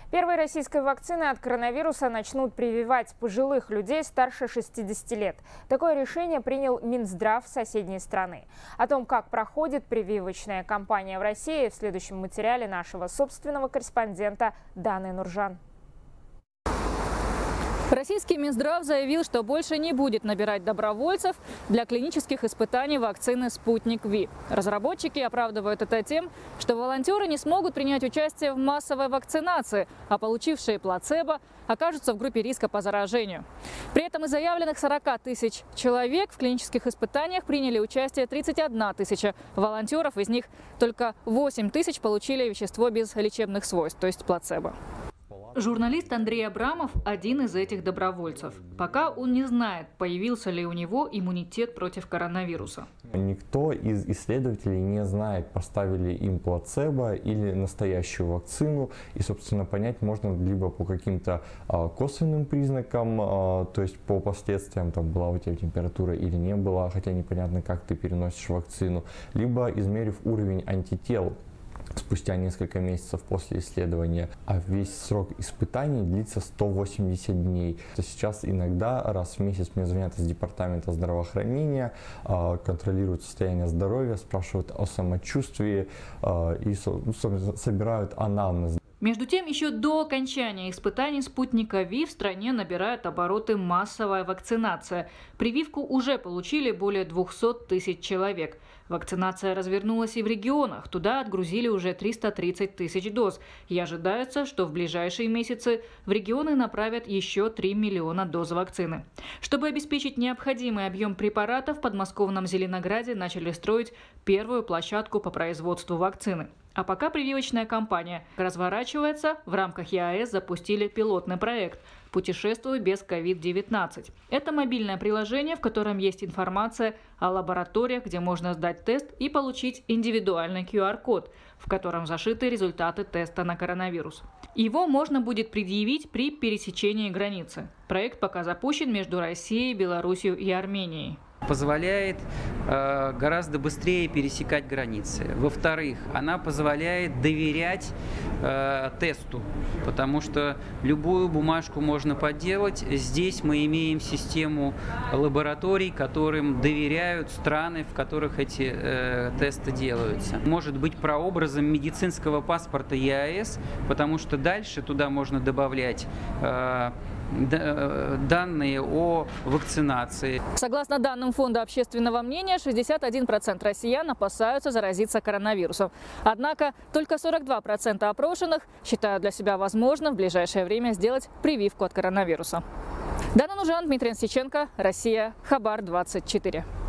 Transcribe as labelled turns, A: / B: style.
A: Первой российской вакцины от коронавируса начнут прививать пожилых людей старше 60 лет. Такое решение принял Минздрав соседней страны. О том, как проходит прививочная кампания в России, в следующем материале нашего собственного корреспондента Даны Нуржан.
B: Российский Минздрав заявил, что больше не будет набирать добровольцев для клинических испытаний вакцины «Спутник Ви». Разработчики оправдывают это тем, что волонтеры не смогут принять участие в массовой вакцинации, а получившие плацебо окажутся в группе риска по заражению. При этом из заявленных 40 тысяч человек в клинических испытаниях приняли участие 31 тысяча волонтеров, из них только 8 тысяч получили вещество без лечебных свойств, то есть плацебо. Журналист Андрей Абрамов – один из этих добровольцев. Пока он не знает, появился ли у него иммунитет против коронавируса.
C: Никто из исследователей не знает, поставили им плацебо или настоящую вакцину. И, собственно, понять можно либо по каким-то косвенным признакам, то есть по последствиям, там, была у тебя температура или не была, хотя непонятно, как ты переносишь вакцину, либо измерив уровень антител спустя несколько месяцев после исследования, а весь срок испытаний длится 180 дней. Сейчас иногда раз в месяц мне звонят из департамента здравоохранения, контролируют состояние здоровья, спрашивают о самочувствии и собирают анамнез.
B: Между тем, еще до окончания испытаний спутника Ви в стране набирает обороты массовая вакцинация. Прививку уже получили более 200 тысяч человек. Вакцинация развернулась и в регионах. Туда отгрузили уже 330 тысяч доз. И ожидается, что в ближайшие месяцы в регионы направят еще 3 миллиона доз вакцины. Чтобы обеспечить необходимый объем препаратов, в подмосковном Зеленограде начали строить первую площадку по производству вакцины. А пока прививочная кампания разворачивается, в рамках ЕАЭС запустили пилотный проект «Путешествуй без COVID-19». Это мобильное приложение, в котором есть информация о лабораториях, где можно сдать тест и получить индивидуальный QR-код, в котором зашиты результаты теста на коронавирус. Его можно будет предъявить при пересечении границы. Проект пока запущен между Россией, Белоруссией и Арменией.
D: Позволяет гораздо быстрее пересекать границы. Во-вторых, она позволяет доверять тесту, потому что любую бумажку можно подделать. Здесь мы имеем систему лабораторий, которым доверяют страны, в которых эти тесты делаются. Может быть прообразом медицинского паспорта ЕАЭС, потому что дальше туда можно добавлять данные о вакцинации.
B: Согласно данным Фонда общественного мнения, 61% россиян опасаются заразиться коронавирусом. Однако только 42% опрошенных считают для себя возможным в ближайшее время сделать прививку от коронавируса. Дана Нуржан, Дмитрий Ансиченко, Россия, Хабар 24.